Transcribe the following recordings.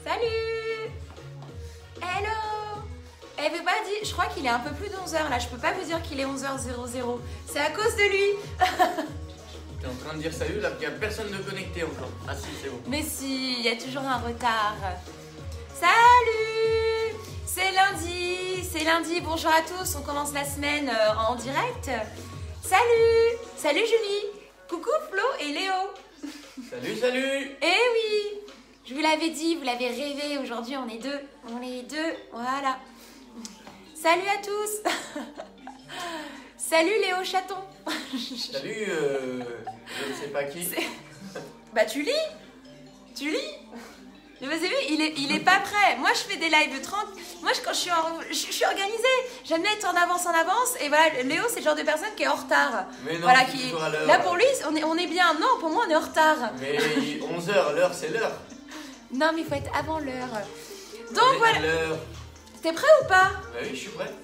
Salut. Hello. Everybody, je crois qu'il est un peu plus de 11h là, je peux pas vous dire qu'il est 11h00. C'est à cause de lui. T'es en train de dire salut là, qu'il n'y a personne de connecté encore. Ah si, c'est bon. Mais si, il y a toujours un retard. Salut. C'est lundi, bonjour à tous, on commence la semaine en direct. Salut Julie. Coucou Flo et Léo. Salut. Eh oui, je vous l'avais dit, vous l'avez rêvé, aujourd'hui on est deux, voilà. Salut à tous. Salut Léo Chaton. Salut, je ne sais pas qui. Bah tu lis. Mais vous avez vu, il est pas prêt. Moi je fais des lives 30. Moi quand je suis organisée, j'aime bien être en avance. Et voilà, Léo c'est le genre de personne qui est en retard. Mais non, voilà, qui toujours à l'heure. Là pour lui, on est bien. Non, pour moi on est en retard. Mais 11h, l'heure c'est l'heure. Non mais il faut être avant l'heure. Donc voilà. T'es prêt ou pas? Bah oui, je suis prêt.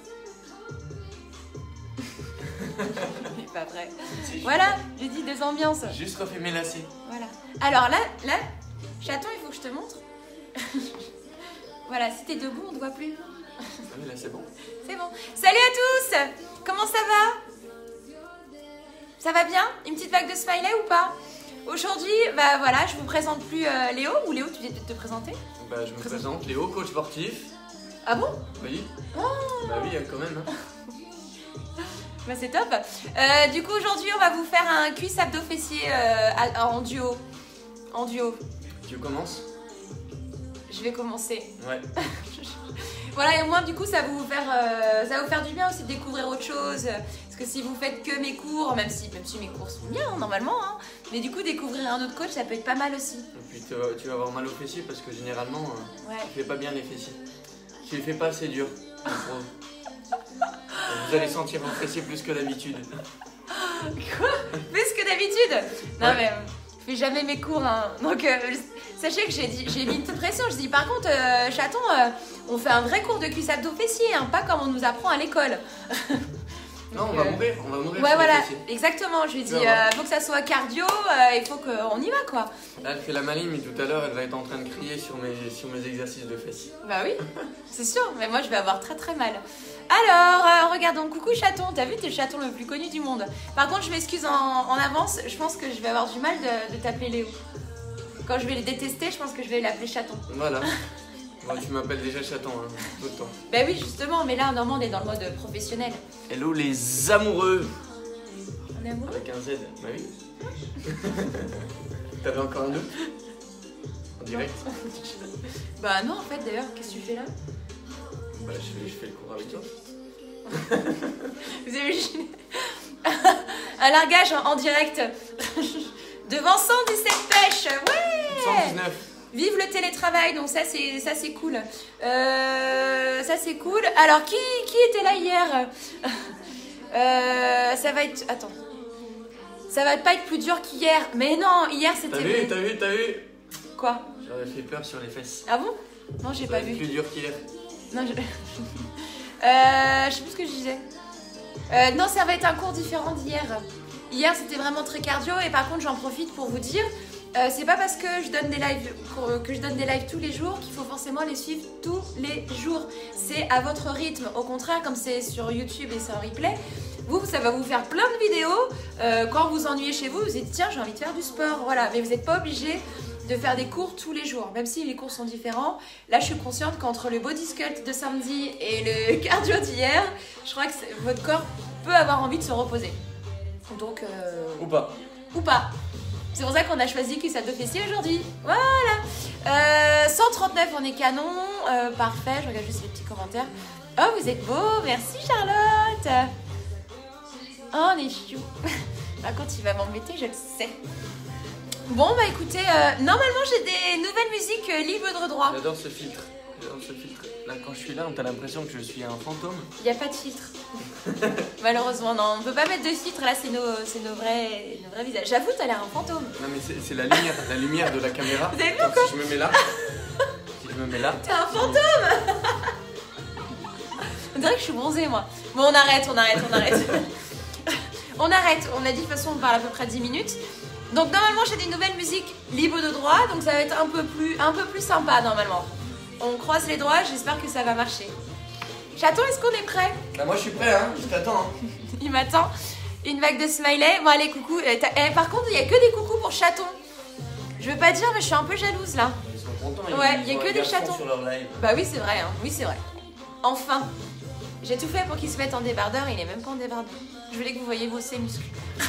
Il est pas prêt. Si, Voilà, j'ai dit des ambiances. Juste refait mes lacets. Voilà. Alors là, chaton, il faut que je te montre. Voilà, si t'es debout, on ne te voit plus. Ah oui, là c'est bon. C'est bon. Salut à tous. Comment ça va? Ça va bien? Une petite vague de smiley ou pas? Aujourd'hui, bah voilà, je vous présente plus Léo. Ou Léo, tu viens de te présenter? Bah je me présente, Léo, coach sportif. Ah bon? Oui. Oh. Bah oui, quand même. Hein. Bah c'est top. Du coup, aujourd'hui, on va vous faire un cuisse abdos fessier en duo. Tu commences? Je vais commencer. Ouais. Voilà, et au moins du coup ça va vous faire du bien aussi de découvrir autre chose. Parce que si vous faites que mes cours, même si mes cours sont bien normalement, hein, mais du coup découvrir un autre coach ça peut être pas mal aussi. Et puis tu vas avoir mal aux fessiers parce que généralement ouais. tu fais pas bien les fessiers. Tu les fais pas assez dur. Vous allez sentir vos fessiers plus que d'habitude. Quoi? Plus que d'habitude? Non ouais. Mais je fais jamais mes cours hein. Donc sachez que j'ai mis une petite pression. Je dis par contre chaton, on fait un vrai cours de cuisse abdos fessiers, hein, pas comme on nous apprend à l'école. Non, on va mourir. Ouais, voilà, exactement. Je lui ai dit, faut que ça soit cardio, il faut qu'on y va, quoi. Là, elle fait la maligne, mais tout à l'heure, elle va être en train de crier sur mes exercices de fesses. Bah oui, c'est sûr, mais moi, je vais avoir très très mal. Alors, regardons, coucou chaton, t'as vu, t'es le chaton le plus connu du monde. Par contre, je m'excuse en avance, je pense que je vais avoir du mal de t'appeler Léo. Quand je vais les détester, je pense que je vais l'appeler chaton. Voilà. Bon, tu m'appelles déjà chaton, hein, tout le temps. Bah oui, justement, mais là, normalement, on est dans le mode professionnel. Hello les amoureux. On est amoureux? Avec un Z, bah oui. T'avais encore un doute? En direct? Bah non, en fait, d'ailleurs, qu'est-ce que tu fais là? Bah je fais le cours avec toi. Vous avez vu un largage en direct devant 117 pêches. Ouais. 119. Vive le télétravail, donc ça c'est cool. Ça c'est cool. Alors qui était là hier? Ça va être... Attends. Ça va pas être plus dur qu'hier. Mais non, hier c'était... T'as vu? Quoi? J'aurais fait peur sur les fesses. Ah bon? Non, j'ai pas vu. Plus dur qu'hier. Non, je sais plus ce que je disais. Non, ça va être un cours différent d'hier. Hier, c'était vraiment très cardio et par contre, j'en profite pour vous dire, c'est pas parce que je donne des lives tous les jours qu'il faut forcément les suivre tous les jours. C'est à votre rythme. Au contraire, comme c'est sur YouTube et c'est en replay, ça va vous faire plein de vidéos. Quand vous ennuyez chez vous, vous dites tiens, j'ai envie de faire du sport. Voilà, mais vous n'êtes pas obligé de faire des cours tous les jours, même si les cours sont différents. Là, je suis consciente qu'entre le body sculpt de samedi et le cardio d'hier, je crois que votre corps peut avoir envie de se reposer. Donc, Ou pas. C'est pour ça qu'on a choisi cuisse abdos fessier aujourd'hui. Voilà. 139, on est canon. Parfait, je regarde juste les petits commentaires. Oh, vous êtes beau, merci Charlotte. Oh, on est chou. Par contre, il va m'embêter, je le sais. Bon, bah écoutez, normalement j'ai des nouvelles musiques libres de droit. J'adore ce filtre. Là, quand je suis là, on a l'impression que je suis un fantôme. Il n'y a pas de filtre. Malheureusement, non. On ne peut pas mettre de filtre. Là, c'est nos vrais visages. J'avoue, t'as l'air un fantôme. Non, mais c'est la lumière de la caméra. Vous avez vu quoi? Si je me mets là. T'es un fantôme. On dirait que je suis bronzée, moi. Bon, on arrête. On arrête. On a dit, de toute façon, on parle à peu près 10 minutes. Donc normalement j'ai des nouvelles musiques libres de droit, donc ça va être un peu plus sympa normalement. On croise les doigts, j'espère que ça va marcher. Chaton, est-ce qu'on est prêt? Bah moi je suis prêt, hein, je t'attends. Hein. Il m'attend. Une vague de smiley. Bon allez, coucou. Par contre, il n'y a que des coucous pour chaton. Je veux pas dire, mais je suis un peu jalouse là. Ils sont contents, Ouais, il y a que des chatons. Sur leur live. Bah oui, c'est vrai, hein. Oui, c'est vrai. Enfin. J'ai tout fait pour qu'il se mette en débardeur, il est même pas en débardeur. Je voulais que vous voyiez ses muscles.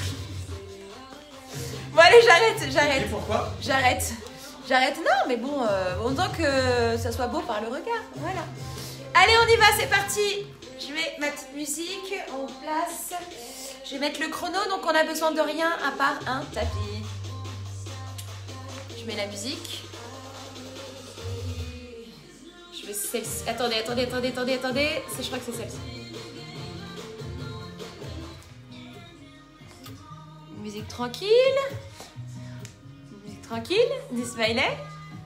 Bon allez, j'arrête. Et pourquoi? J'arrête. Non, mais bon, autant que ça soit beau par le regard. Voilà. Allez, on y va, c'est parti. Je mets ma petite musique en place. Je vais mettre le chrono, donc on a besoin de rien à part un tapis. Je mets la musique. Je vais celle-ci. Attendez. Je crois que c'est celle-ci. Une musique tranquille. Des smileys.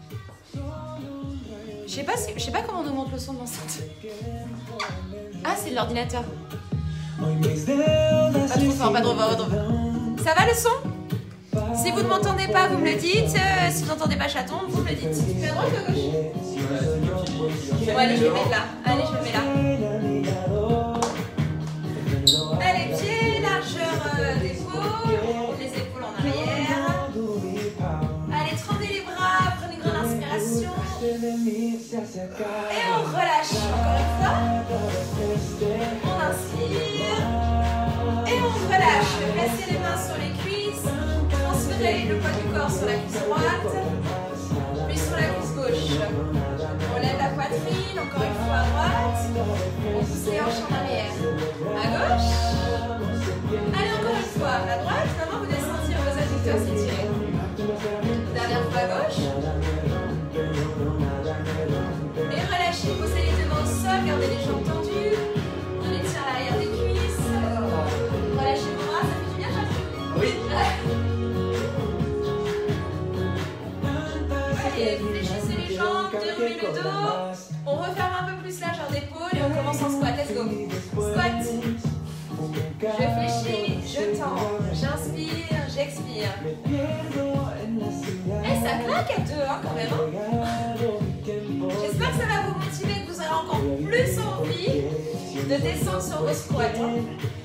Je sais pas comment on augmente le son de l'enceinte. Ah, c'est de l'ordinateur. Pas trop fort. Ça va le son? Si vous ne m'entendez pas, vous me le dites. Si vous n'entendez pas chaton, vous me le dites. Tu fais à droite ou à gauche? Bon, allez, je vais mettre là. Allez, pieds, largeur d'épaule. Les épaules en arrière. Allez, tendez les bras, prenez une grande inspiration. Et on relâche encore une fois. On inspire. Et on relâche. Placez les mains sur les cuisses. Transférez le poids du corps sur la cuisse droite. Puis sur la cuisse gauche. On lève la poitrine, encore une fois à droite. On pousse les hanches en arrière. À gauche. Allez, encore une fois à droite. Maintenant, vous allez sentir vos adducteurs s'étirer. Dernière fois à gauche. Et relâchez, posez les deux mains au sol, gardez les jambes tendues. On étire l'arrière des cuisses. Relâchez vos bras, ça fait du bien, Jacques? Oui. Allez, fléchissez les jambes, déroulez le dos. On referme un peu plus largeur d'épaule et on commence en squat. Let's go. Squat. Je fléchis, je tends, j'inspire, j'expire. Et ça claque à deux, hein, quand même. Hein. J'espère que ça va vous motiver, que vous aurez encore plus envie de descendre sur vos squats. Hein.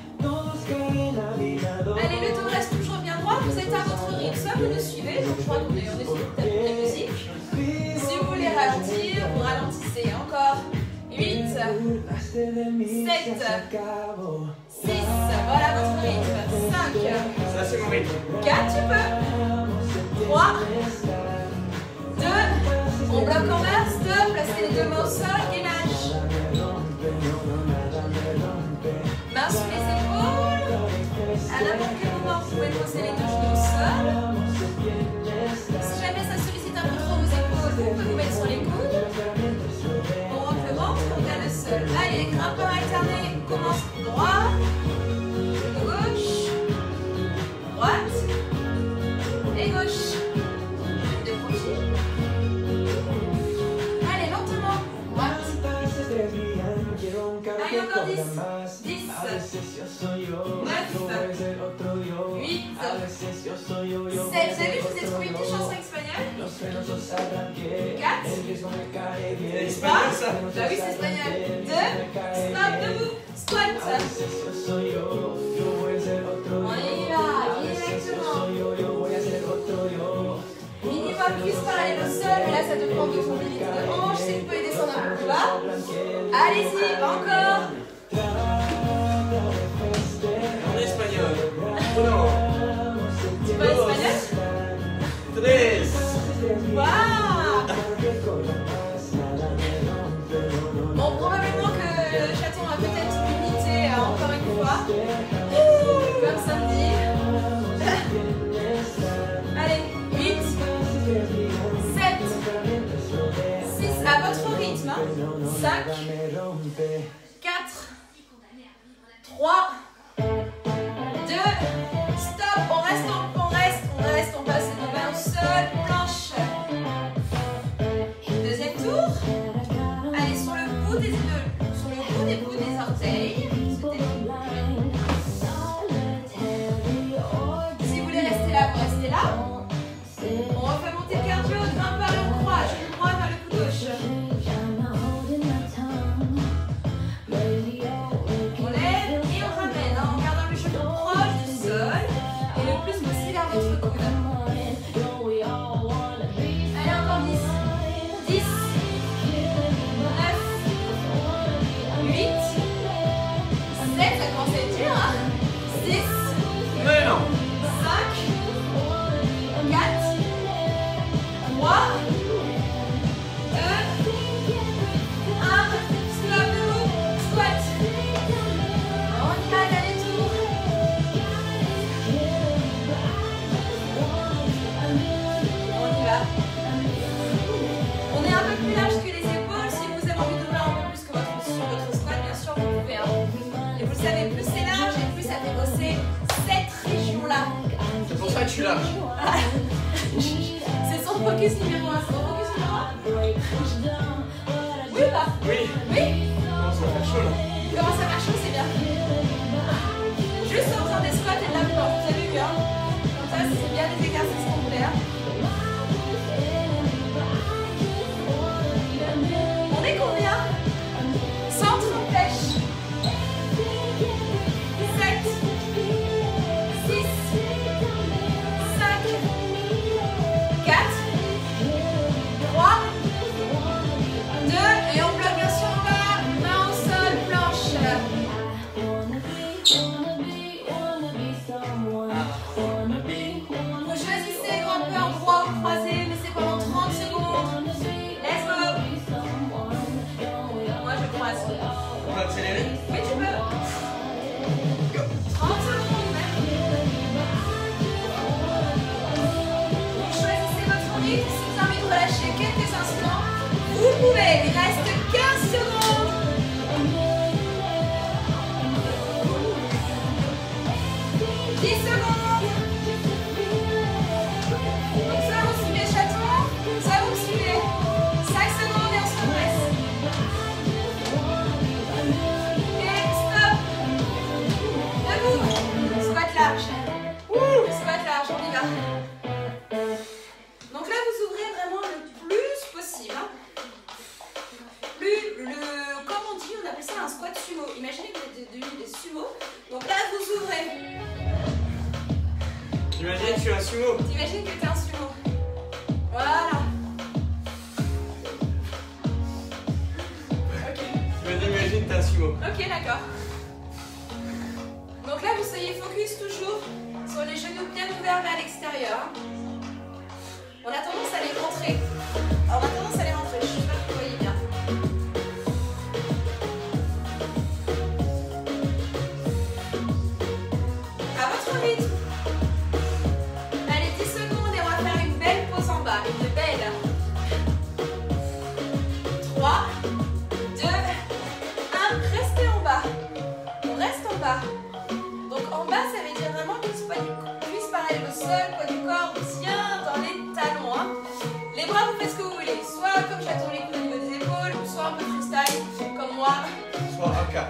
Allez, le dos reste toujours bien droit, vous êtes à votre rythme. Soit vous nous suivez, donc je crois qu'on est sur le tapis de musique. Si vous voulez ralentir, vous ralentissez. Encore 8, 7, 6, voilà votre rythme. 5, Ça c'est mon rythme. 4, tu peux. 3, 2, on bloque en bas, stop, placez les deux mains au sol et lâche. Main sur les épaules. À n'importe quel moment, vous pouvez poser les deux genoux au sol. Si jamais ça sollicite un peu trop vos épaules, vous pouvez vous mettre sur les coudes. On rentre le ventre, on garde le sol. Allez, les grimpeurs alternés, on commence droit, gauche, droite et gauche. De profil. Allez, lentement, droite. Allez, encore 10, 10, 9, 8, 7. Vous avez vu, je vous ai trouvé une petite chanson espagnole. 4, C'est espagnol ça? bah oui, c'est espagnol. 2, stop, debout, squat. On y va, directement. Minimum plus parallèle au sol, mais là ça dépend de votre mobilité de hanche. Si vous pouvez descendre un peu plus bas. Allez-y, encore. En espagnol. Uno. Tu parles espagnol? Tres. Waouh! Bon, probablement que le chaton a peut-être imité encore une fois. Comme samedi. Allez, 8, 7, 6, à votre rythme. 5, 4, 3, 2, stop. On passe les mains au sol, planche. Deuxième tour. Allez, sur le bout des orteils. Si vous voulez rester là, vous restez là. focus numéro 1. C'est ton focus numéro 1? Oui ou pas? Oui. Oui? Commence à faire chaud là. Il commence à faire chaud, c'est bien. Juste en faisant des squats et de la planche. Vous avez vu, hein? Comme ça, c'est bien les exercices complets. On est combien? Centre flèche. 7, 6, 5, 4, 3, 2, et on bloque bien sûr en bas, main au sol, planche. Vous choisissez grimpeur droit ou croisé, mais c'est pendant 30 secondes. Let's go. Moi je croise. On va accélérer. Oui, tu peux. 30 secondes même. Vous choisissez votre rythme. Si vous avez envie de relâcher quelques instants, vous pouvez. Il reste 15 secondes. 10 secondes. Donc ça vous suivez chaton, ça vous suivez. 5 secondes et on se redresse. Et stop. Debout. Squat large. Squat large, on y va. Donc là vous ouvrez vraiment le plus possible. Comme on dit, on appelle ça un squat sumo. Imaginez que vous êtes devenu des sumo. Donc là vous ouvrez. Imagine que je suis un sumo. T'imagines que t'es un sumo. Voilà. Ok. Imagine que t'es un sumo. Ok, d'accord. Donc là, vous soyez focus toujours sur les genoux bien ouverts vers l'extérieur. On a tendance à les rentrer. Alors, on a tendance à les rentrer. Je sais pas si vous voyez bien. À votre rythme. Allez, 10 secondes et on va faire une belle pause en bas. Une belle. 3, 2, 1. Restez en bas. On reste en bas. Donc en bas, ça veut dire vraiment que le puisse parler le sol, poids du corps bien dans les talons. Hein. Les bras, vous faites ce que vous voulez. Soit comme j'attends les coudes au niveau des épaules, ou soit un peu freestyle, comme moi. Soit AK.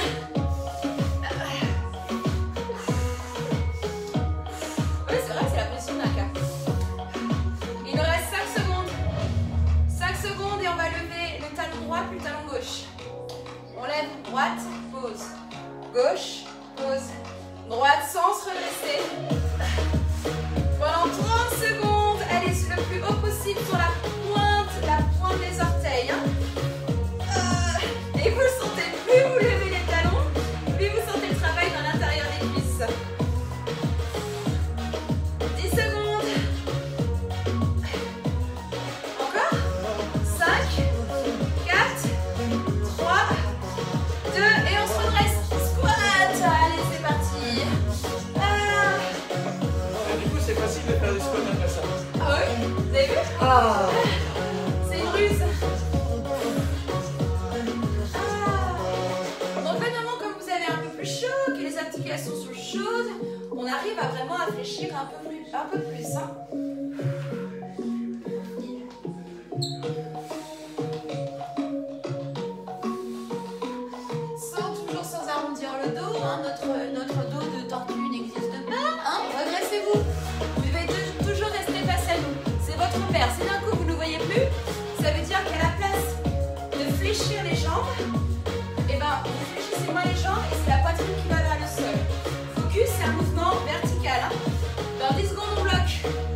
Oui, c'est vrai, c'est la position d'un cas. Il nous reste 5 secondes. 5 secondes et on va lever le talon droit puis le talon gauche. On lève droite, pause. Gauche, pause. Droite sans se redresser. Pendant 30 secondes, allez le plus haut possible sur la pointe des orteils. Hein. Et vous le sentez, plus vous levez les talons, plus vous sentez le travail dans l'intérieur des cuisses. 10 secondes. Encore. 5, 4, 3, 2, et on se redresse. Squat. Allez, c'est parti. Du coup, c'est facile de faire du squat après ça. Ah oui, vous avez vu? C'est une ruse. Donc maintenant, comme vous avez un peu plus chaud, que les articulations sont chaudes, on arrive à vraiment à fléchir un peu plus. Hein. Toujours sans arrondir le dos, hein. Notre dos de tortue n'existe pas. Hein. Redressez-vous. Vous devez toujours rester face à nous. C'est votre père. Si d'un coup vous ne voyez plus, ça veut dire qu'à la place de fléchir les jambes, et ben vous fléchissez moins les jambes et c'est la poitrine qui va vers le sol. Focus, c'est un mouvement vertical. Hein. Dans 10 secondes, on bloque.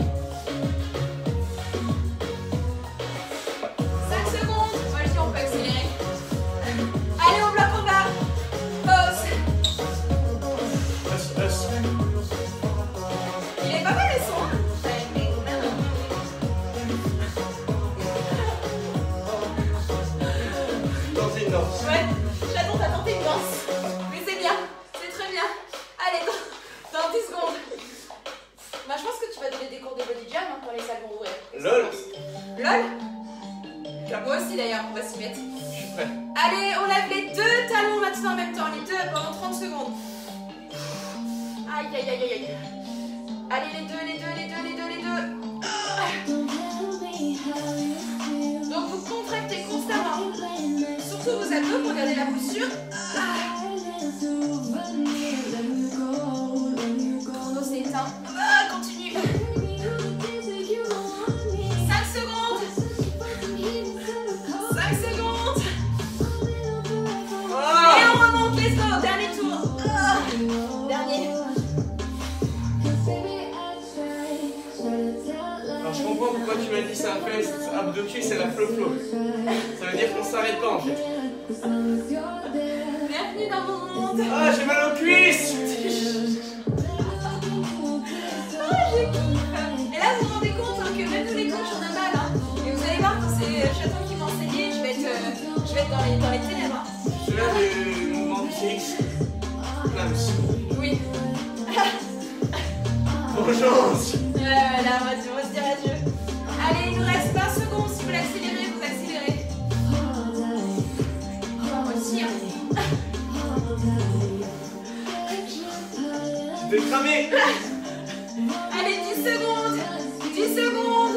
5 secondes. Moi je dis on peut accélérer. Allez, on bloque en bas. Pause. Il est pas mal le son. Dans une danse. Ouais, j'attends, t'as tenté une danse. Mais c'est bien, c'est très bien. Allez, dans 10 secondes. Bah, je pense que tu vas donner des cours de body jam hein, quand les salles vont ouvrir. LOL. LOL. Moi aussi d'ailleurs, on va s'y mettre. Je suis prêt. Allez, on lève les deux talons maintenant en même temps, les deux pendant 30 secondes. Aïe, aïe, aïe, aïe, aïe. Allez, les deux. surtout vos abdos pour garder la posture. Chrono s'éteint. Continue. 5 secondes. 5 secondes. Et on remonte, let's go. Dernier tour. Dernier. Alors je comprends pourquoi tu m'as dit ça fait abdos cul, c'est la flow-flow. Ça veut dire qu'on s'arrête pas en fait. Bienvenue dans mon monde. Ah, j'ai mal aux cuisses. Et là, vous vous rendez compte hein, que même tous les coachs, on a mal. Hein. Et vous allez voir, quand c'est Chaton qui m'a enseigné, je vais être dans les ténèbres. Hein. C'est là du mouvement fixe. Clams. Oui. Urgence. Là, on va se dire adieu. Allez, il nous reste 20 secondes. Si vous l'accélérez, vous accélérez. Moi aussi. Hein. Je vais cramer. Allez, 10 secondes. 10 secondes.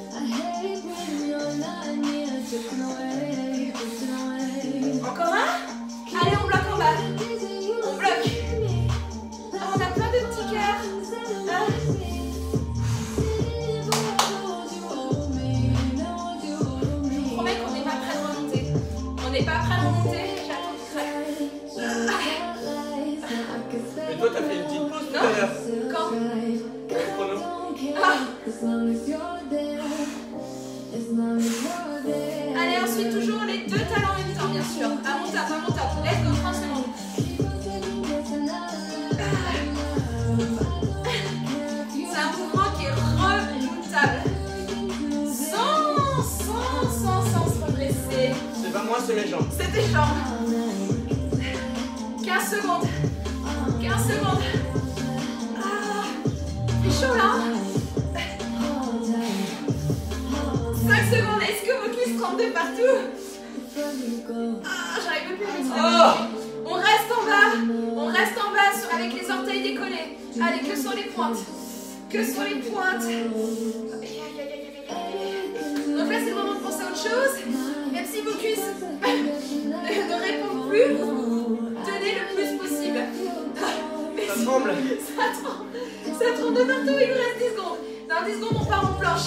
Encore un. Allez, on bloque en bas. On bloque. Ah, on a plein de petits cœurs. Ah. Je vous promets qu'on n'est pas prêt de remonter. On n'est pas prêt de remonter. J'attends qu'il craque. Mais toi, t'as fait une petite pause tout à l'heure. Quand Chrono. Allez, ensuite, toujours les deux talons en même temps, bien sûr. À mon top, à mon top. Let's go, 30 secondes. C'est un mouvement qui est remontable. Sans se redresser. C'est pas moi, c'est mes jambes. C'est tes jambes. 15 secondes. 15 secondes. Ah, c'est chaud là. 5 secondes. Est-ce que vos cuisses tremblent de partout? Ah, j'arrive plus à me dire. On reste en bas. On reste en bas avec les orteils décollés. Allez, que sur les pointes. Que sur les pointes. Donc là, c'est le moment de penser à autre chose. Même si vos cuisses ne répondent plus, tenez le plus possible. Mais Ça tremble. Ça tremble de partout. Il nous reste 10 secondes. Dans 10 secondes, on part en planche.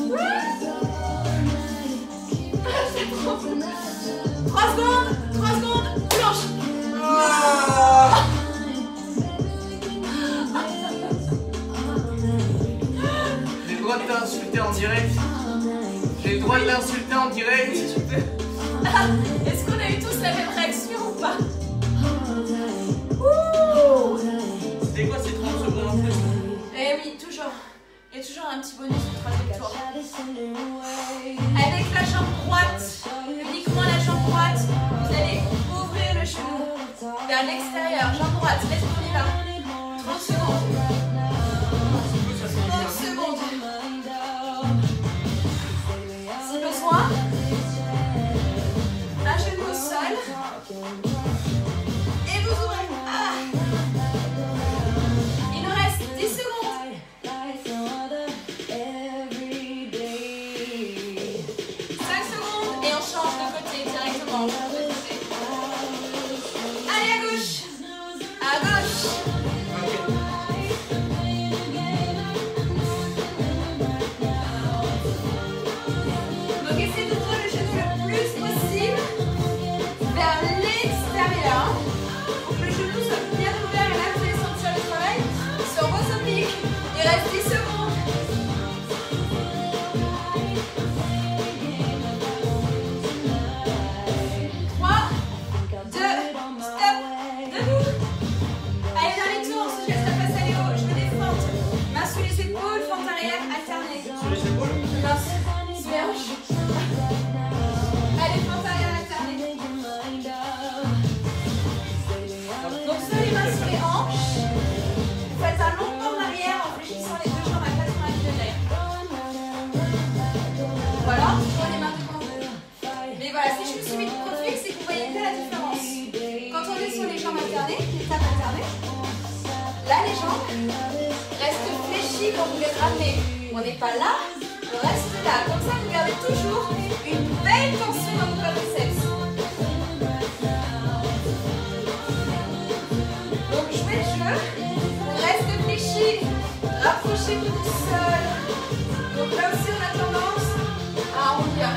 Ça tremble. 3 secondes. 3 secondes. Planche. J'ai le droit de t'insulter en direct. J'ai le droit de l'insulter en direct. Est-ce qu'on a eu tous la même réaction ou pas? C'était quoi ces 30 secondes en plus? Eh oui, toujours. Il y a toujours un petit bonus au troisième tour. Avec la jambe droite, uniquement la jambe droite, vous allez ouvrir le genou vers l'extérieur. Jambe droite, let's go, on y va. 30 secondes. 30 secondes. Si besoin, un genou au sol. Et vous ouvrez. Ah. Il nous reste 10 secondes. 5 secondes et on change de côté directement. Allez, à gauche. À gauche. Donc essayez d'ouvrir le genou le plus possible vers l'extérieur pour que le genou soit bien ouvert. Et là, vous allez sentir le travail sur vos obliques. Il reste 10 secondes. 3, 2, stop, debout. Allez, dernier tour, ce geste à face aller haut, je me défente. Main sous les épaules, fente arrière, alternée. Sur les épaules? Non, sous les hanches. Allez, fente arrière, alternée. Donc, sur les mains sur les hanches. Vous faites un long pas en arrière en fléchissant les deux jambes à 90 degrés. Voilà, toujours les mains devant vous. Mais voilà, si je me suis mis de profil, c'est que vous voyez bien la différence. Quand on est sur les jambes alternées, les tables alternées, là les jambes restent fléchies quand vous les ramenez. On n'est pas là, on reste là. Comme ça, vous gardez toujours une belle tension dans vos quadriceps. Approchez-vous du sol. Donc là aussi, on a tendance à arrondir.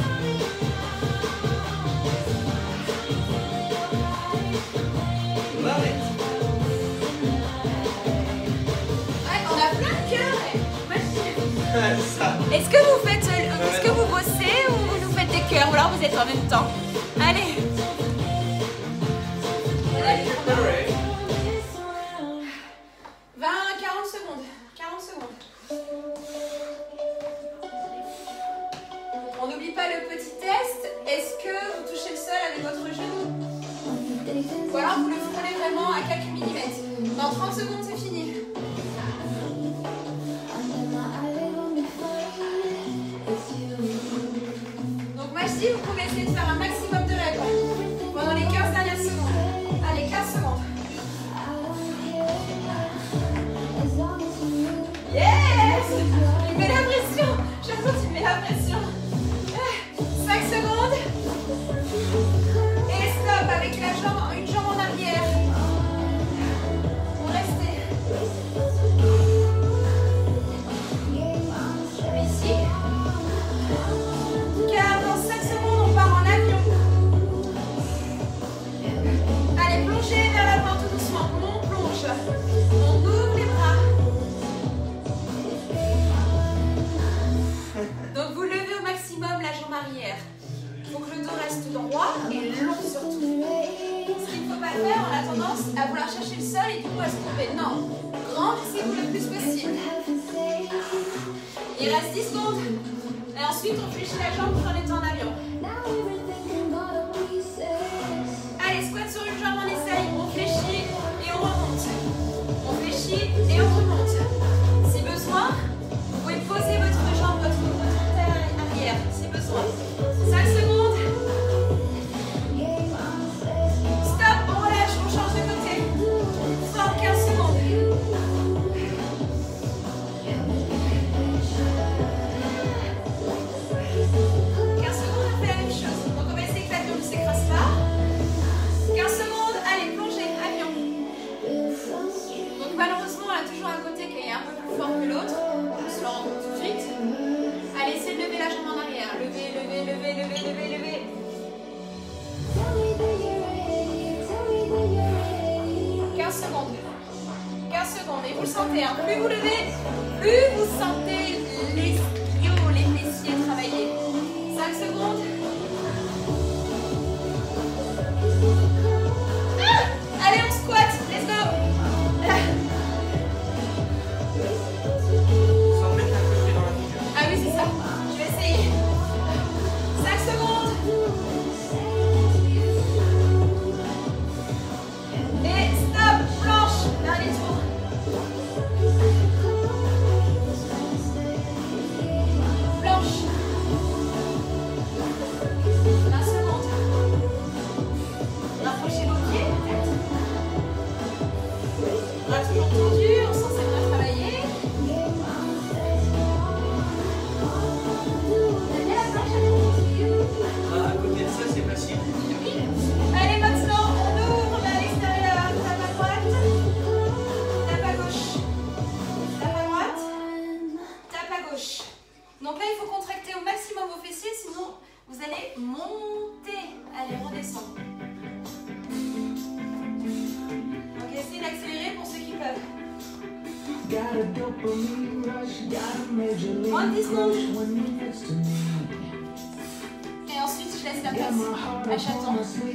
Ouais, on a plein de cœurs. Est-ce que vous faites, est-ce que vous bossez ou vous nous faites des cœurs ou alors vous êtes en même temps? Allez. 40 secondes. 40 secondes. On n'oublie pas le petit test. Est-ce que vous touchez le sol avec votre genou? Ou alors vous le frôlez vraiment à quelques millimètres. Dans 30 secondes, c'est fini. Donc moi je dis, vous pouvez essayer de faire un maximum de reps pendant les 15 dernières secondes. Allez, 15 secondes. Yes! Il met la pression. Chaque fois tu mets la pression. 5 secondes. Et stop avec une jambe en arrière. Vous restez. Ici. Car dans 5 secondes, on part en avion. Allez, plongez vers l'avant tout doucement. On plonge. On ouvre les bras. Donc vous levez au maximum la jambe arrière. Il faut que le dos reste droit et long surtout. Ce qu'il ne faut pas faire, on a tendance à vouloir chercher le sol et du coup à se tomber. Non, grandissez-vous le plus possible. Il reste 10 secondes. Et ensuite on fléchit la jambe pour en étant en avion. Allez, squat sur une jambe, on essaye. On fléchit et on remonte. On fléchit et on remonte. Si besoin, vous pouvez poser votre jambe, votre terre arrière, si besoin. 5 secondes. Stop, on relâche, on change de côté. Fort, 15 secondes. 15 secondes, on fait la même chose. Donc on va essayer que l'avion ne s'écrase pas. 15 secondes, allez, plongez, avion. Donc malheureusement, on a toujours un côté qui est un peu plus fort que l'autre. On se le rend compte tout de suite. Allez, essayez de lever la jambe en arrière. Levez, levez, levez, levez, levez, levez. 15 secondes. 15 secondes. Et vous le sentez, hein. Plus vous levez, plus vous sentez les ischios, les fessiers travailler. 5 secondes. Ah, allez, on squat. Let's go. Sans mettre un coup de pied dans la figure. Ah oui, c'est ça. Je vais essayer. 5 secondes. Et stop. Planche. Dernier tour. Planche. 20 secondes. Rapprochez vos pieds, peut-être. Bras toujours tendus. On sent ses bras travailler. À côté de ça, c'est facile. Allez, maintenant, on ouvre vers l'extérieur. Tape à droite, tape à gauche. Tape à droite, tape à gauche. Donc là, il faut contracter au maximum vos fessiers, sinon vous allez monter. Allez, redescendre. Donc essayez d'accélérer pour ceux qui peuvent. Moins de 10 secondes. Et ensuite, je laisse la place à chaton.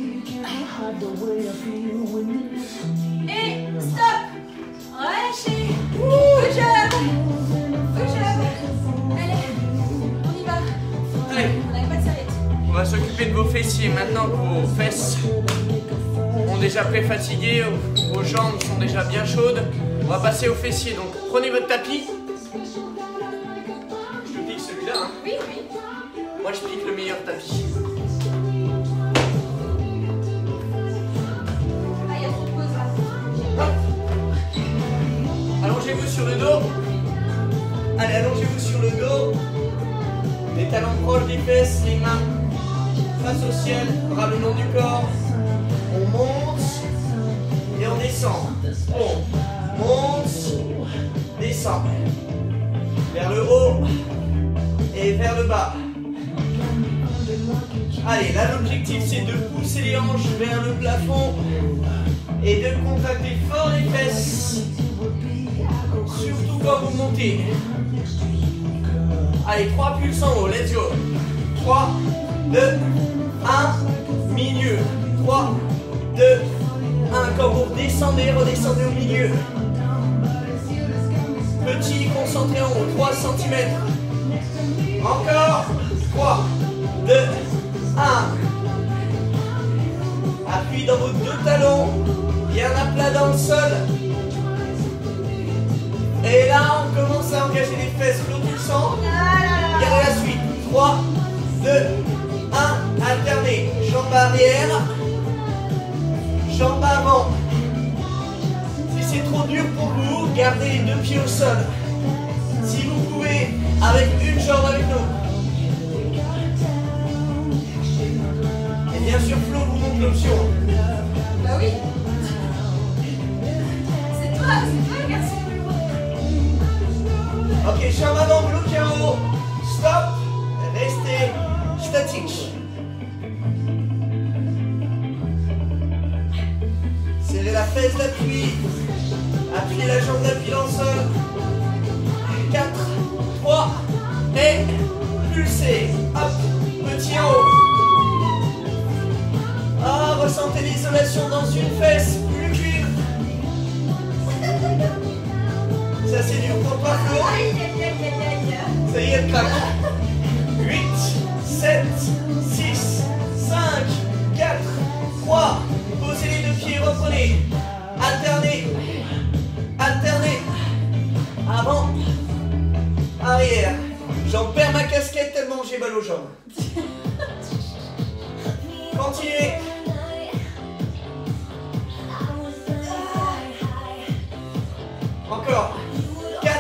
Et stop. Relâchez. Good job. Good job. Allez, on y va. Allez. On n'avait pas de serviette. On va s'occuper de vos fessiers. Maintenant que vos fesses sont déjà pré-fatiguées, vos jambes sont déjà bien chaudes, on va passer aux fessiers. Donc prenez votre tapis. Je pique celui-là. Hein. Oui, oui. Moi je pique le meilleur tapis. Ah, il y a trop de pauses là. Hop. Allongez-vous sur le dos. Allez, allongez-vous sur le dos. Les talons proches des fesses, les mains face au ciel, bras le long du corps. On monte et on descend. On monte, descend. descend. Vers le haut et vers le bas. Allez, là l'objectif c'est de pousser les hanches vers le plafond et de contracter fort les fesses. Surtout quand vous montez. Allez, 3 pulses en haut, let's go. 3, 2, 1, milieu. 3, 2, 1. Quand vous redescendez, redescendez au milieu. Petit, concentré en haut, 3 cm. Encore. 3, 2, 1. Appuyez dans vos deux talons. Bien à plat dans le sol. Et là, on commence à engager les fesses. Flot pulsant. Regardez la suite. 3, 2, 1. Alternez. Jambe arrière. Jambe avant. Si c'est trop dur pour vous, gardez les deux pieds au sol. Si vous pouvez, avec une jambe avec nous. Et bien sûr, Flo vous montre l'option. Bah oui. C'est toi le garçon. Ok, jambe avant, bloqué en haut. Stop. Restez statique. Serrez la fesse d'appui. Appuyez la jambe d'appui dans le sol. 4, 3, et pulsez. Hop, petit en haut. Ah, ressentez l'isolation dans une fesse, plus qu'une. Ça c'est dur pour toi, Flo. Ça y est, elle craque. 8, 7, 6, 5, 4, 3. Posez les deux pieds, reprenez. Alternez. Alternez. Avant. Arrière. J'en perds ma casquette tellement j'ai mal aux jambes. Continuez. Encore. 4,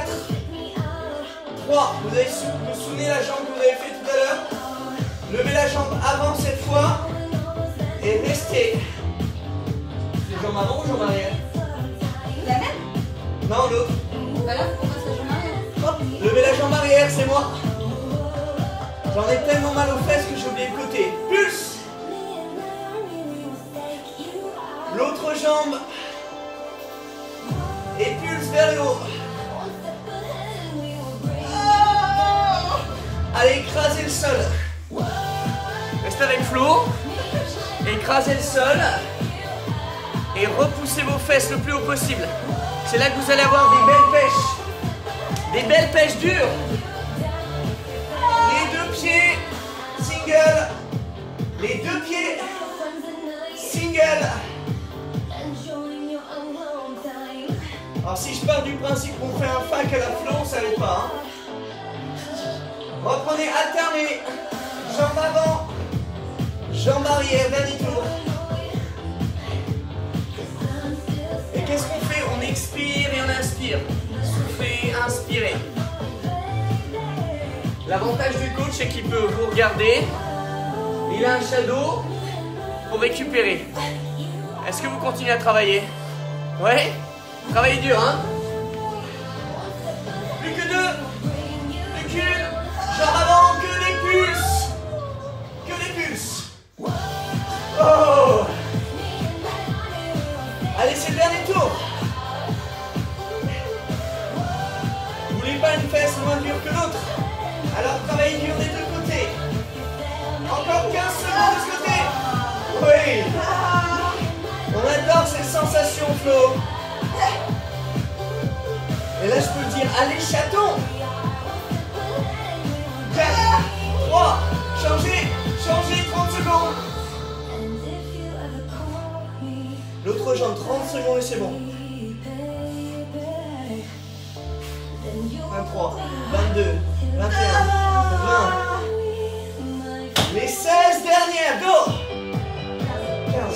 3. Vous souvenez la jambe que vous avez fait tout à l'heure. Levez la jambe avant cette fois. Et restez. C'est jambe avant ou jambe arrière? La même? Non, l'autre. Voilà, pourquoi ça jambe arrière? Hop, levez la jambe arrière, c'est moi. J'en ai tellement mal aux fesses que j'ai oublié le côté. Pulse. L'autre jambe. Et pulse vers le haut. Allez, écrasez le sol. Restez avec Flo. Écrasez le sol. Et repoussez vos fesses le plus haut possible. C'est là que vous allez avoir des belles pêches. Des belles pêches dures. Les deux pieds, single. Les deux pieds, single. Alors si je pars du principe qu'on fait un fac à la Flo, ça l'est pas. Hein. Reprenez, alternez. Jambe avant, jambe arrière, dernier tour. Et qu'est-ce qu'on fait? On expire et on inspire. Soufflez, inspirez. L'avantage du coach, c'est qu'il peut vous regarder. Il a un shadow pour récupérer. Est-ce que vous continuez à travailler? Ouais? Travaillez dur, hein? Plus que deux. Plus qu'une. Jambe avant, que les pulses. Que les pulses. Oh! Allez, c'est le dernier tour. Vous voulez pas une fesse moins dure que l'autre? Alors travaillez dur des deux côtés. Encore 15 secondes de ce côté. Oui. On adore cette sensation, Flo. Et là, je peux le dire, allez, chaton. 4, 3, changez, 30 secondes. L'autre jambe, 30 secondes et c'est bon. 23, 22, 21, 20. Les 16 dernières, go. 15,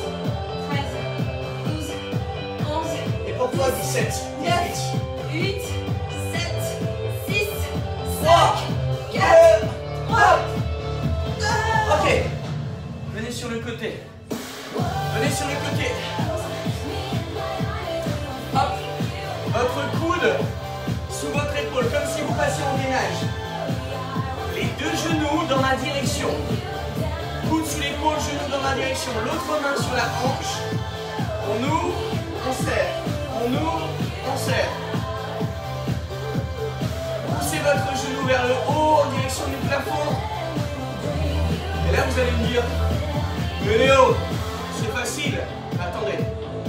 11, et pourquoi 17, 18, 8, 7, 6, 3, 4, 3. Ok. Venez sur le côté. Venez sur le côté. Hop. Votre coude ma direction. Coude sous l'épaule, genou dans ma direction. L'autre main sur la hanche. On ouvre, on serre. On ouvre, on serre. Poussez votre genou vers le haut en direction du plafond. Et là, vous allez me dire, mais Léo, c'est facile. Attendez.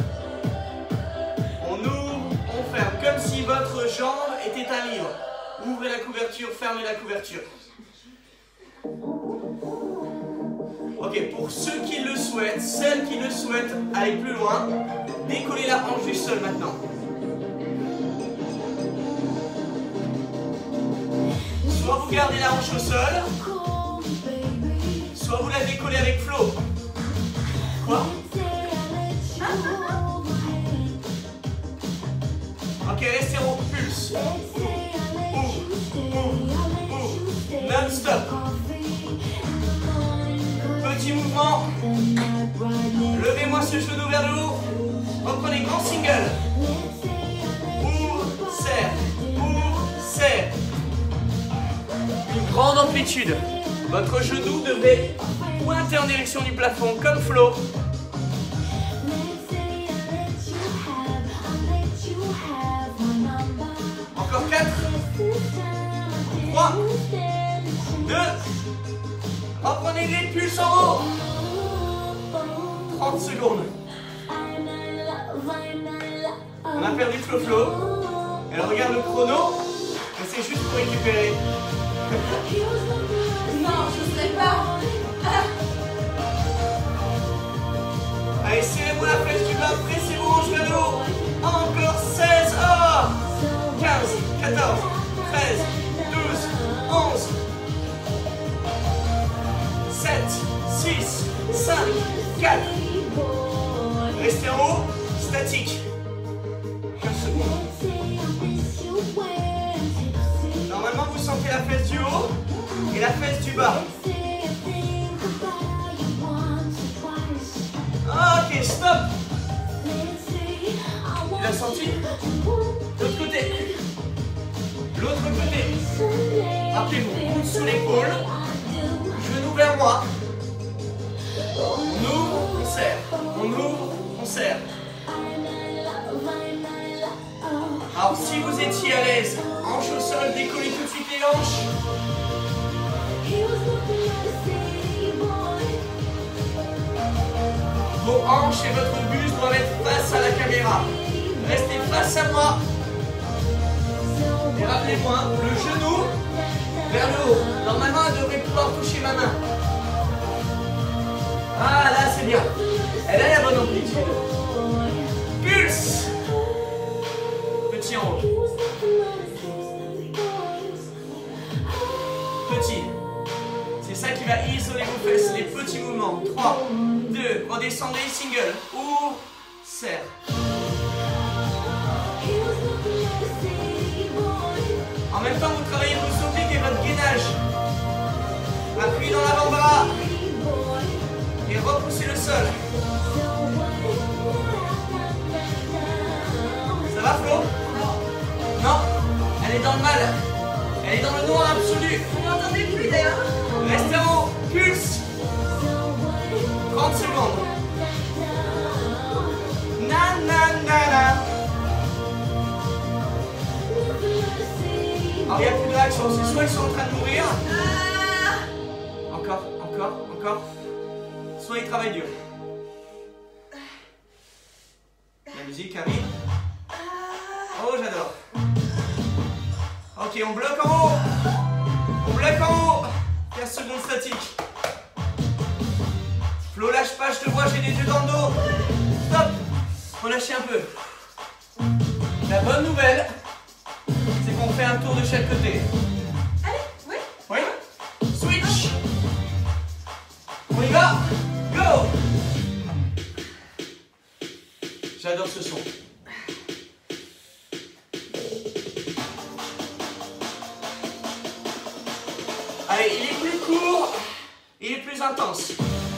On ouvre, on ferme, comme si votre jambe était un livre. Ouvrez la couverture, fermez la couverture. Ok, pour ceux qui le souhaitent, celles qui le souhaitent aller plus loin, décollez la hanche du sol maintenant. Soit vous gardez la hanche au sol, soit vous la décollez avec flow. Quoi? Ok, restez au pulse. Non-stop. Petit mouvement. Levez-moi ce genou vers le haut. Reprenez grand single. Ouvre, serre. Ouvre, serre. Une grande amplitude. Votre genou devrait pointer en direction du plafond comme Flo. Encore 4. 3. 2. Reprenez les pulses en haut. 30 secondes. On a perdu Flo. Elle regarde le chrono. Mais c'est juste pour récupérer. Non, je ne serai pas. Allez, serrez-moi la flèche du bas. Pressez vos hanches vers le haut. Encore 16. Oh 15, 14, 13, 12, 11, 7, 6, 5, 4. Restez en haut, statique. 15 secondes. Normalement, vous sentez la fesse du haut et la fesse du bas. Ok, stop. Tu l'as senti? L'autre côté. L'autre côté. Rappelez-vous, coude sous l'épaule. Genou vers moi. On ouvre, on serre. On ouvre, on serre. Alors si vous étiez à l'aise, hanche au sol, décollez tout de suite les hanches. Vos hanches et votre buste doivent être face à la caméra. Restez face à moi. Et rappelez-moi, le genou vers le haut. Normalement, elle devrait pouvoir toucher ma main. Ah, là, c'est bien. Elle a la bonne amplitude. Pulse. Petit en haut. Petit. C'est ça qui va isoler vos fesses. Les petits mouvements. 3, 2, redescendez, single. Ouvre, serre. En même temps, vous travaillez vos obliques et votre gainage. Appuyez dans l'avant-bras. Et repoussez le sol. Ça va, Flo? Non. Elle est dans le mal. Elle est dans le noir absolu. Vous n'entendez plus d'ailleurs. Restez en haut. Pulse. 30 secondes. Na na na na. Alors il n'y a plus de réaction, c'est soit ils sont en train de mourir. Encore, encore, encore. Soit ils travaillent dur. La musique arrive. Oh, j'adore. Ok, on bloque en haut. On bloque en haut. 15 secondes statique. Flo, lâche pas, je te vois, j'ai les yeux dans le dos. Stop. Relâchez un peu. La bonne nouvelle, c'est qu'on fait un tour de chaque côté. Allez, oui. Oui. Switch. On y va. Go. J'adore ce son. Allez, il est plus court, il est plus intense.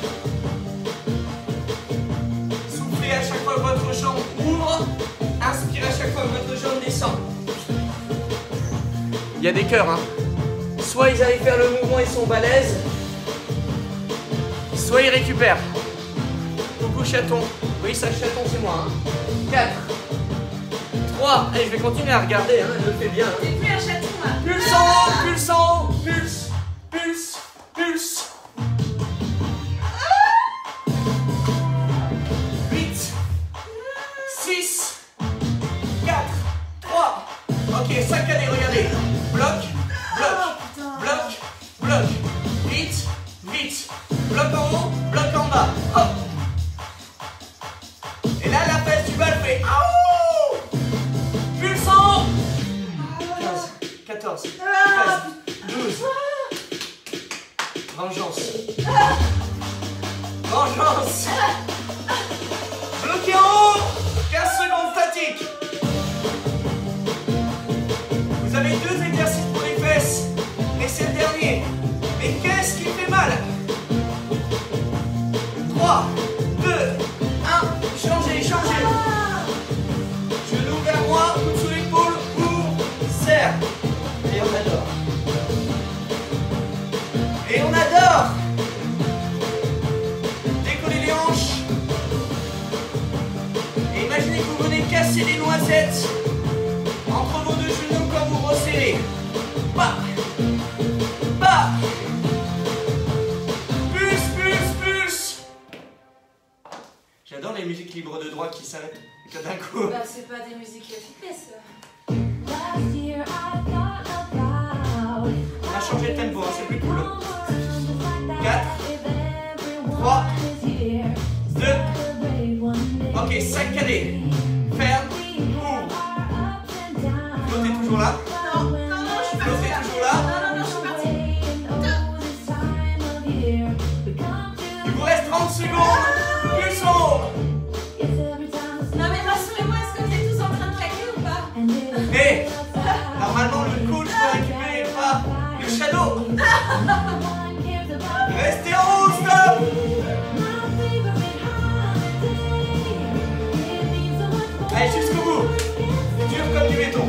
Soufflez à chaque fois que votre jambe ouvre. Inspirez à chaque fois que votre jambe descend. Il y a des cœurs, hein. Soit ils arrivent à faire le mouvement, ils sont balèzes. Soit il récupère. Coucou chaton. Oui, ça chaton c'est moi. 4, 3. Allez, je vais continuer à regarder, hein, je le fais bien. T'es plus un chaton là. Pulse en haut, pulse en haut, pulse, pulse, pulse. 8, 6, 4, 3. Ok, saccadé, regardez. Bloc, bloc, bloc, bloc. Vite, vite. Bloc en haut, bloc en bas. Hop. Et là, la fesse du bas, elle fait. Pulse en haut. 15, 14, 13, 12. Vengeance. Vengeance. Bloqué en haut. 15 secondes fatigue. Vous avez 2 exercices pour les fesses. Et c'est le dernier. Mais qu'est-ce qui fait mal? 3, 2, 1. Changez, changez. Genou vers moi, coude sous l'épaule, ouvre, serre. Et on adore. Et on adore. Décollez les hanches. Et imaginez que vous venez casser les noisettes entre vos 2 genoux quand vous resserrez. Bah. Bah. Pulse, pulse, pulse. J'adore les musiques libres de droit qui s'arrêtent que d'un coup. Bah, c'est pas des musiques fitness. On a changé de tempo, hein, c'est plus cool. 4, 3, 2. Ok, saccadé. Ferme. Ouvre. Flottez toujours là. Non, non, non, je suis pas Flottez toujours là. Non, non, non, je suis partie. Il vous reste 30 secondes. Plus en haut. Non, mais rassurez-moi, est-ce que vous êtes tous en train de claquer ou pas? Et normalement, le coach doit récupérer pas le shadow. Restez en haut, stop. Allez, jusqu'au bout. Dur comme du béton.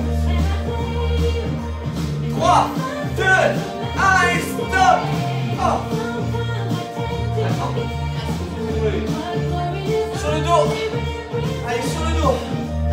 3, 2, 1 et stop. Oh. Attends. Oui. Sur le dos. Allez, sur le dos.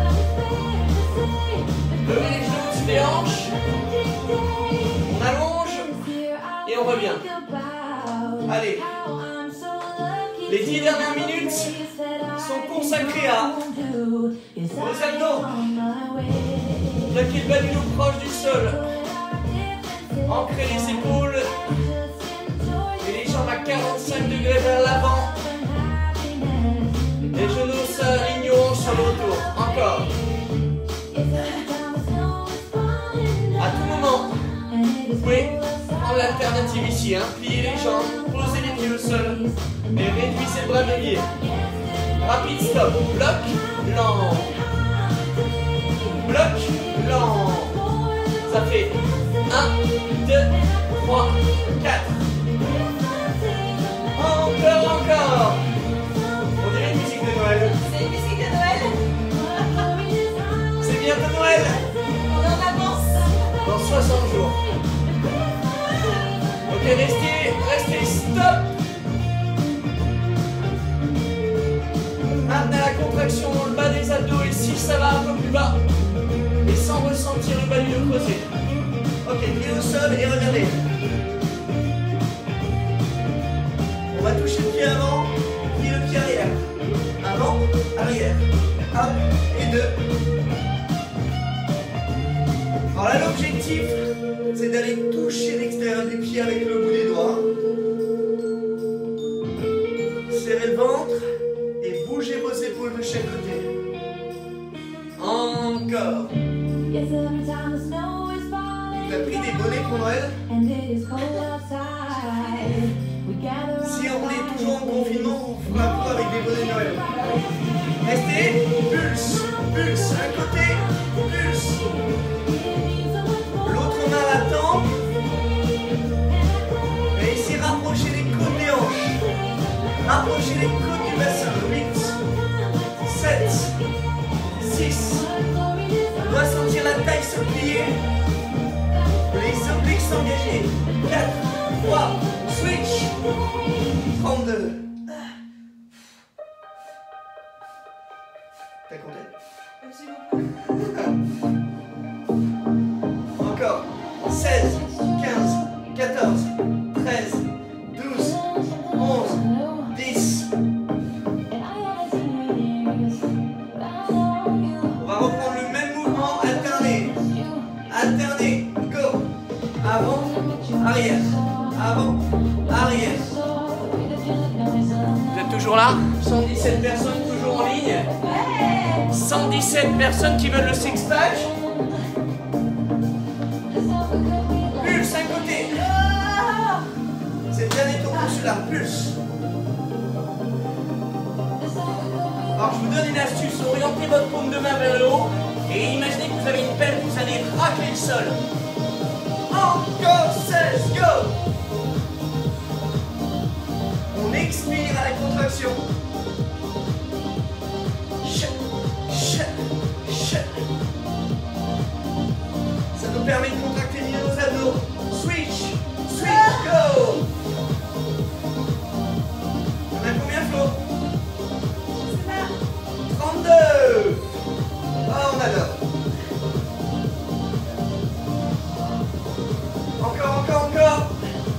Levez les genoux au-dessus des hanches. On allonge. Et on revient. Allez. Les 10 dernières minutes sont consacrées à vos abdos. Plaquez le bas du dos proche du sol. Ancrez les épaules. Et les jambes à 45 degrés vers l'avant. Les genoux s'aligneront sur le retour. Encore. À tout moment, vous pouvez prendre l'alternative ici. Hein. Pliez les jambes, posez les pieds au sol. Et réduisez le bras de levier. Rapide, stop. Bloc, lent. Bloc, lent. Ça fait 1, 2, 3, 4. Encore. On dirait une musique de Noël. C'est une musique de Noël. C'est bientôt Noël. On est en avance. Dans 60 jours. Ok, restez, stop. Maintenant la contraction dans le bas des abdos. Ici, ça va un peu plus bas. Et sans ressentir le bas du dos creusé. Ok, pied au sol et regardez. On va toucher le pied avant, puis le pied arrière. Avant, arrière. 1 et 2. Alors là, l'objectif, c'est d'aller toucher l'extérieur des pieds avec le bout des doigts. Serrez le ventre et bougez vos épaules de chaque côté. Encore. Tu as pris des bonnets pour Noël? Si on est toujours en confinement, on fera un peu avec des bonnets de Noël. Restez, pulse, pulse, un côté, pulse. L'autre main à la tempe. Et ici, rapprochez les côtes des hanches. Rapprochez les côtes du bassin. 8, 7, 6. On doit sentir la taille se plier. Les obliques s'engager. 4, 3, switch. 32. T'as compté? Absolument. Encore. 16, 15, 14, 13, 12, 11, 10. On va reprendre le même mouvement, alterné. Alterné. Go. Avant, arrière. Avant, arrière. Vous êtes toujours là? 117 personnes toujours en ligne. 117 personnes qui veulent le six-pack. Pulse, un côté. C'est le dernier tour pour celui-là. Pulse. Alors, je vous donne une astuce. Orientez votre paume de main vers le haut. Et imaginez que vous avez une pelle, vous allez racler le sol. Encore 16, go. On expire à la contraction. Ça nous permet de contracter mieux nos abdos. Switch, switch, go. On a combien, Flo? 32. Oh, on adore. Encore, encore, encore.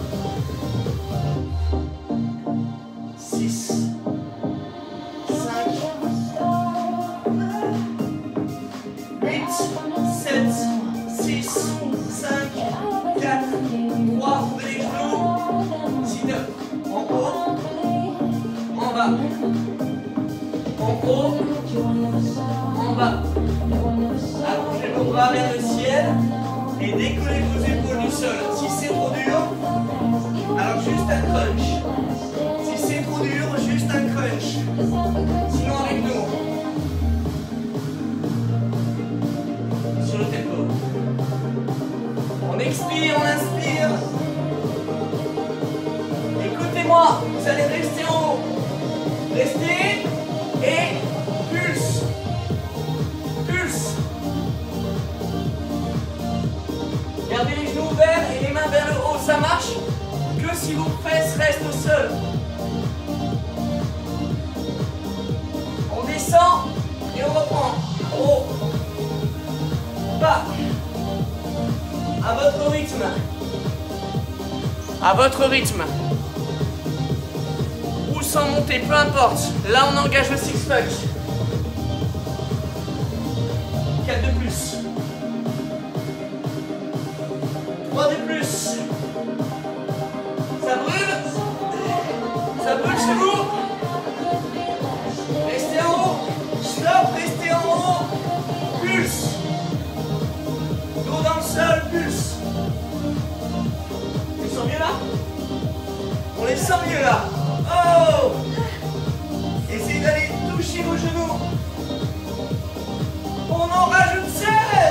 6, 5, 8, 7, 6, 5, 4, 3, ouvrez les genoux. Sit up. En haut, en bas. En haut, en bas. Allongez vos bras vers le ciel et décollez vos épaules du sol. Si c'est trop dur, alors juste un crunch. Si c'est trop dur, juste un crunch. Sinon avec nous. Sur le tempo. On expire, on inspire. Écoutez-moi, vous allez rester en haut. Restez et pulse. Pulse. Gardez les genoux ouverts et les mains vers le haut. Ça marche que si vos fesses restent au sol. On descend et on reprend. Haut. Bas. À votre rythme. À votre rythme. Ou sans monter, peu importe. Là, on engage le six-pack. 4 de plus. 3 de plus. Ça brûle. Ça brûle chez vous. Restez en haut. Stop, restez en haut. Pulse. Dos dans le sol, pulse. On les sent mieux là? On les sent mieux là. Oh! Essayez d'aller toucher vos genoux. On en rajoute 16.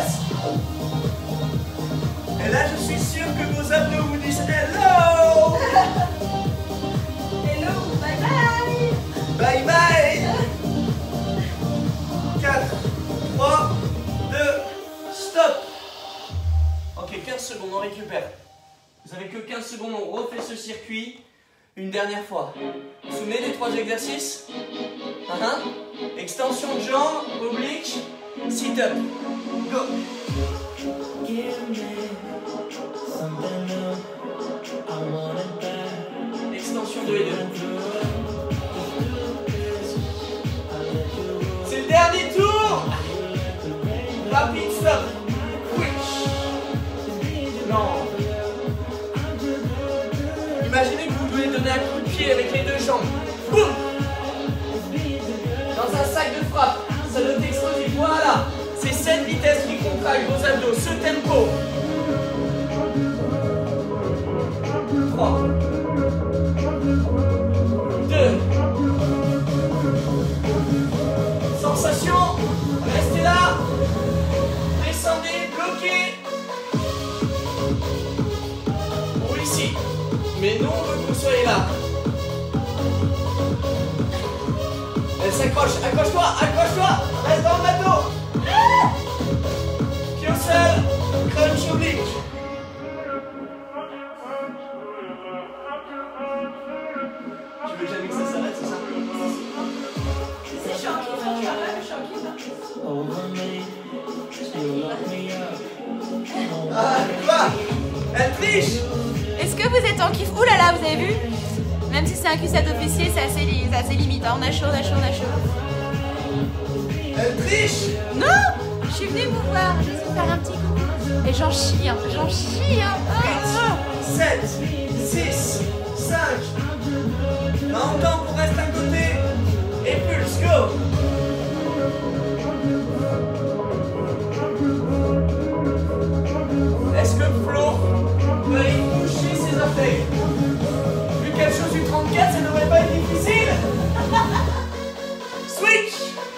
Et là, je suis sûr que vos abdos vous disent hello. Hello, bye bye. Bye bye. 4, 3, 2, stop. Ok, 15 secondes, on récupère. Vous avez que 15 secondes, on refait ce circuit une dernière fois. Vous vous souvenez des 3 exercices? Extension de jambes, oblique, sit-up. Go. Extension 2 et 2. C'est le dernier tour. Rapide, stop. Non. Imaginez que vous pouvez donner un coup de pied avec les deux jambes. Boum. Dans un sac de frappe. Ça donne explosif. Voilà. C'est cette vitesse qui contracte vos abdos. Ce tempo. 3. 2. Sensation. Restez là. Descendez. Bloquez. Ou ici. Mais nous, on veut que vous soyez là. Elle s'accroche. Accroche-toi. Accroche-toi. Reste dans le bateau. Pied au sol. Crunch oblique. Tu veux jamais que ça s'arrête, c'est ça? C'est chiant, je suis en kiff. Elle triche. Est-ce que vous êtes en kiff? Ouh là là, vous avez vu? Même si c'est un cul-7 au fessier, c'est assez limite. Hein. On a chaud, on a chaud, on a chaud. Elle triche. Non! Je suis venue vous voir, je vais vous faire un petit coup. Et j'en chie, hein. J'en chie, hein. 8, 7, 6, 5. Maintenant, on reste à côté. Et pulse, go. Est-ce que Flo peut y toucher ses orteils? Vu qu'elle chose du 34, ça ne devrait pas être difficile. Switch.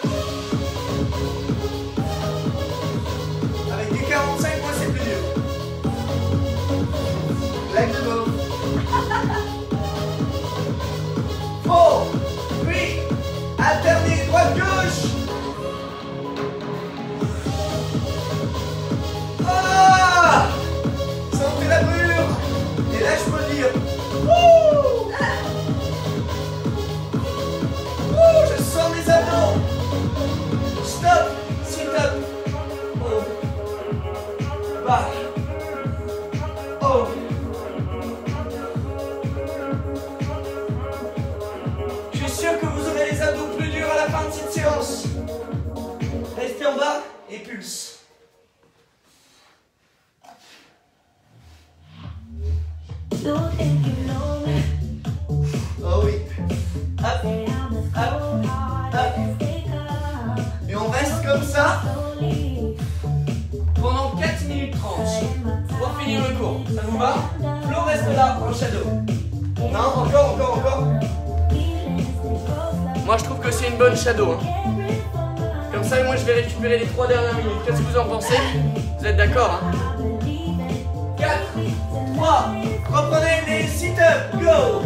Avec du 45, moi c'est plus dur. Leg de go. Faux. Puis, alterner droite-gauche. Ah! Sentez la brûlure. Et là, je peux le dire. Wouh! Wouh! Je sens mes abdos. Stop. Sit up. Oh. Back. Oh. Je suis sûr que vous aurez les abdos plus durs à la fin de cette séance. Restez en bas et pulse. Oh oui. Hop, hop, hop. Et on reste comme ça pendant 4 minutes 30 pour finir le cours. Ça vous va? Flo reste là en shadow. Non, encore. Moi je trouve que c'est une bonne shadow. Hein. Comme ça, moi je vais récupérer les 3 dernières minutes. Qu'est-ce que vous en pensez? Vous êtes d'accord, hein? 4, 3, reprenez les sit-ups, go!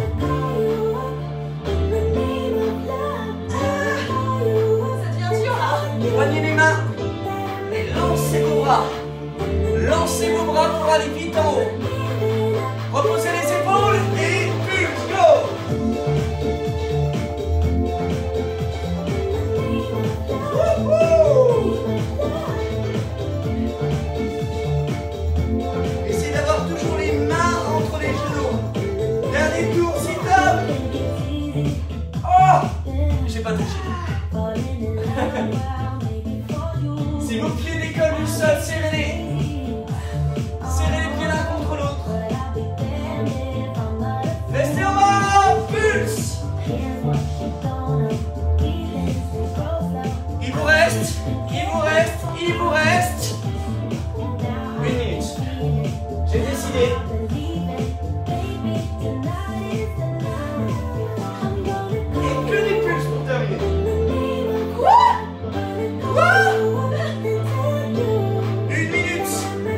Ça devient dur là. Joignez les mains et lancez vos bras. Lancez vos bras pour aller vite en haut. Reposez les épaules et pulse, go! Essayez d'avoir toujours les mains entre les genoux. Dernier tour, sit-up. Oh! J'ai pas touché. Si vos pieds décollent du sol, serrez-les. Serrez les pieds l'un contre l'autre. Restez en bas, pulse. Il vous reste 1 minute. J'ai décidé. Et que des pulses pour terminer. Quoi? 1 minute.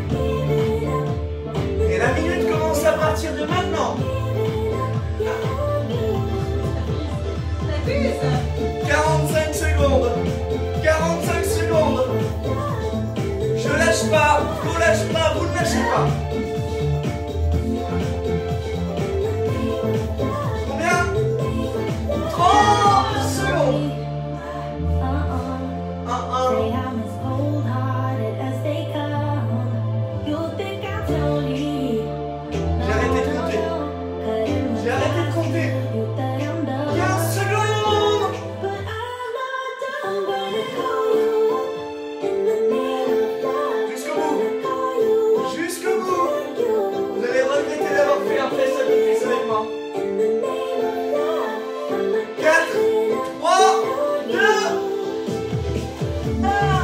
Et la minute commence à partir de maintenant. 45 secondes. 45 secondes. Je lâche pas, vous lâchez pas, vous ne lâchez pas. Combien? 30 secondes. 1, 1. J'ai arrêté de compter. J'ai arrêté de compter. 15 secondes. Jusqu'au bout. Jusqu'au bout. Vous allez regretter d'avoir fait un fait sacrifice avec moi. 4, 3, 2, 1.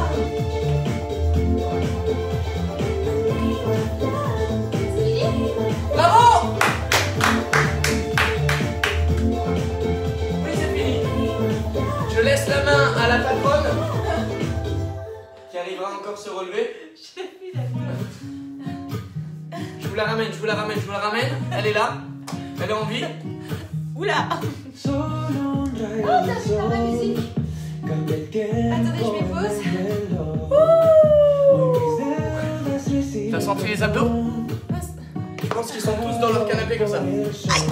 Bravo! Oui, c'est fini. Je laisse la main à la patronne qui arrivera encore à se relever. Je vous la ramène. Elle est là. Elle est en vie. Oula. Oh, t'as mis dans la musique. Attendez, je m'épose. T'as senti les abdos? Je pense qu'ils sont tous dans leur canapé comme ça. Non,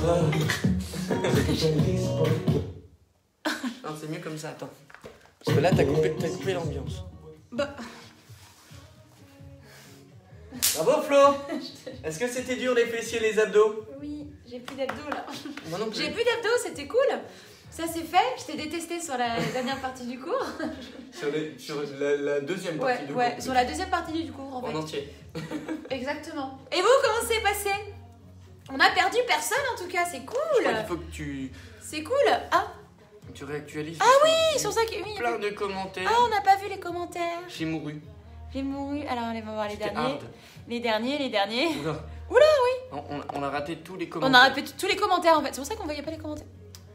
c'est mieux comme ça, attends. Parce que là, t'as coupé l'ambiance. Bah. Bravo Flo. Est-ce que c'était dur les fessiers, les abdos? Oui, j'ai plus d'abdos là. Moi non plus. J'ai plus d'abdos, c'était cool. Ça c'est fait, je t'ai détesté sur la dernière partie du cours. Sur la deuxième partie du cours. Ouais, sur la deuxième partie du cours en fait. En entier. Exactement. Et vous, comment c'est passé? On a perdu personne en tout cas, c'est Je cool. crois qu'il faut que tu C'est cool. Ah réactualises. ah oui, sur ça qu'il y a plein de commentaires. Ah, on n'a pas vu les commentaires. J'ai mouru. J'ai mouru. Alors, on va voir les C'était derniers. hard. Les derniers. Oula. Oula, oui. On a raté tous les On commentaires. a répété tous les commentaires en fait. C'est pour ça qu'on voyait pas les commentaires.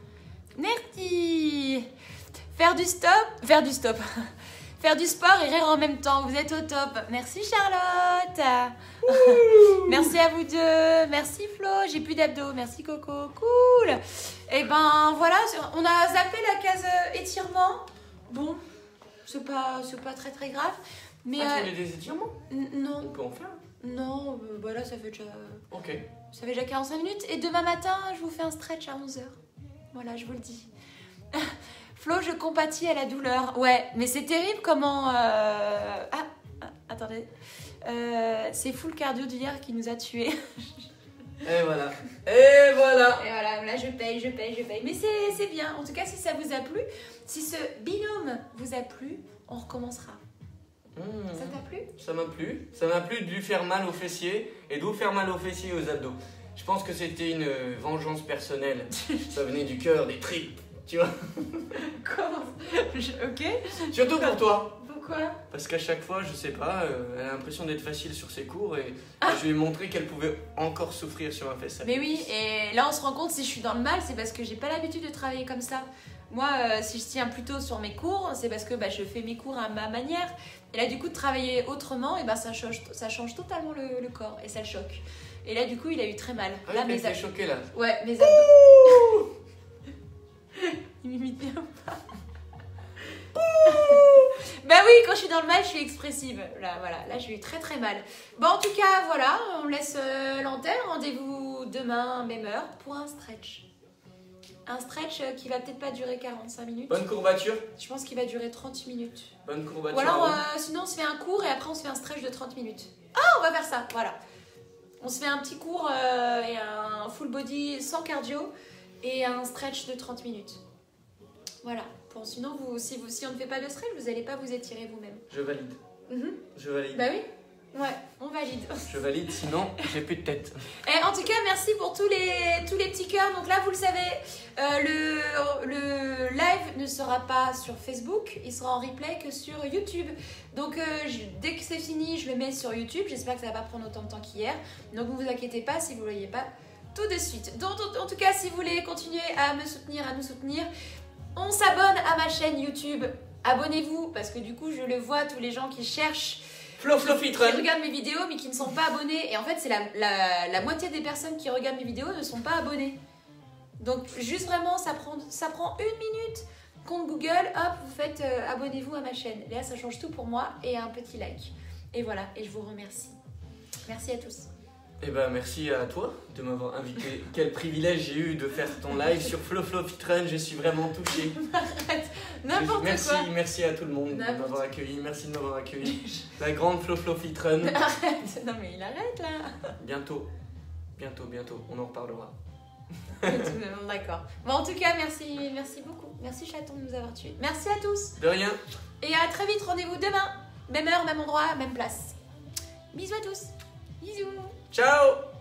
Merci. Faire du stop. Faire du sport et rire en même temps. Vous êtes au top. Merci Charlotte. Merci à vous deux. Merci Flo. J'ai plus d'abdos. Merci Coco. Cool. Et ben voilà, on a zappé la case étirement. Bon, c'est pas très très grave. Mais tu voulais des étirements? non. On peut en faire. Non, voilà, ça fait déjà. Ok. Ça fait déjà 45 minutes. Et demain matin, je vous fais un stretch à 11h. Voilà, je vous le dis. Flo, je compatis à la douleur. Ouais, mais c'est terrible comment... attendez. C'est fou le cardio d'hier qui nous a tués. Et voilà. Et voilà. Et voilà, là je paye. Mais c'est bien. En tout cas, si ça vous a plu, si ce binôme vous a plu, on recommencera. Ça t'a plu? Ça m'a plu. Ça m'a plu de lui faire mal aux fessiers et de vous faire mal aux fessiers et aux abdos. Je pense que c'était une vengeance personnelle. Ça venait du cœur, des tripes, tu vois. Comment? Ok. Surtout pour toi. Pourquoi? Parce qu'à chaque fois, je sais pas, elle a l'impression d'être facile sur ses cours et je lui ai montré qu'elle pouvait encore souffrir sur un fessier. Mais oui, et là on se rend compte si je suis dans le mal, c'est parce que j'ai pas l'habitude de travailler comme ça. Moi, si je tiens plutôt sur mes cours, c'est parce que je fais mes cours à ma manière. Et là, du coup, de travailler autrement, et ça change totalement le corps et ça le choque. Et là, du coup, il a eu très mal. Ah là, oui, mais t'es choqué là. Ouais, mes abdos. Il m'imite bien ou pas? Bah oui, quand je suis dans le mal, je suis expressive. Là, voilà, là, j'ai eu très très mal. Bon, en tout cas, voilà, on laisse l'antenne. Rendez-vous demain, même heure, pour un stretch. Un stretch qui va peut-être pas durer 45 minutes. Bonne courbature. Je pense qu'il va durer 30 minutes. Bonne courbature. Ou alors, sinon, on se fait un cours et après, on se fait un stretch de 30 minutes. Ah, on va faire ça, voilà. On se fait un petit cours et un full body sans cardio et un stretch de 30 minutes. Voilà. Bon, sinon, si on ne fait pas de stretch, vous n'allez pas vous étirer vous-même. Je valide. Je valide. Bah oui. Ouais, on valide. Je valide, sinon j'ai plus de tête. Et en tout cas, merci pour tous les petits cœurs. Donc là, vous le savez, le live ne sera pas sur Facebook, il sera en replay que sur YouTube. Donc dès que c'est fini, je le mets sur YouTube. J'espère que ça va pas prendre autant de temps qu'hier. Donc ne vous inquiétez pas si vous ne le voyez pas tout de suite. Donc en tout cas, si vous voulez continuer à me soutenir, à nous soutenir, on s'abonne à ma chaîne YouTube. Abonnez-vous parce que du coup, je le vois, tous les gens qui cherchent. Flo Fit Run. Qui regardent mes vidéos mais qui ne sont pas abonnés. Et en fait, c'est la moitié des personnes qui regardent mes vidéos ne sont pas abonnées. Donc, juste vraiment, ça prend 1 minute. Compte Google, hop, vous faites abonnez-vous à ma chaîne. Là, ça change tout pour moi. Et un petit like. Et voilà, et je vous remercie. Merci à tous. Eh ben, merci à toi de m'avoir invité. Quel privilège j'ai eu de faire ton live sur Flo Fit Run. Je suis vraiment touché. Arrête, n'importe quoi. Merci à tout le monde de m'avoir accueilli. Merci de m'avoir accueilli. La grande Flo Fit Run. Arrête, non mais il arrête là. Bientôt, on en reparlera. D'accord. Bon, en tout cas, merci beaucoup. Merci chaton de nous avoir tués. Merci à tous. De rien. Et à très vite, rendez-vous demain. Même heure, même endroit, même place. Bisous à tous. Bisous. Ciao.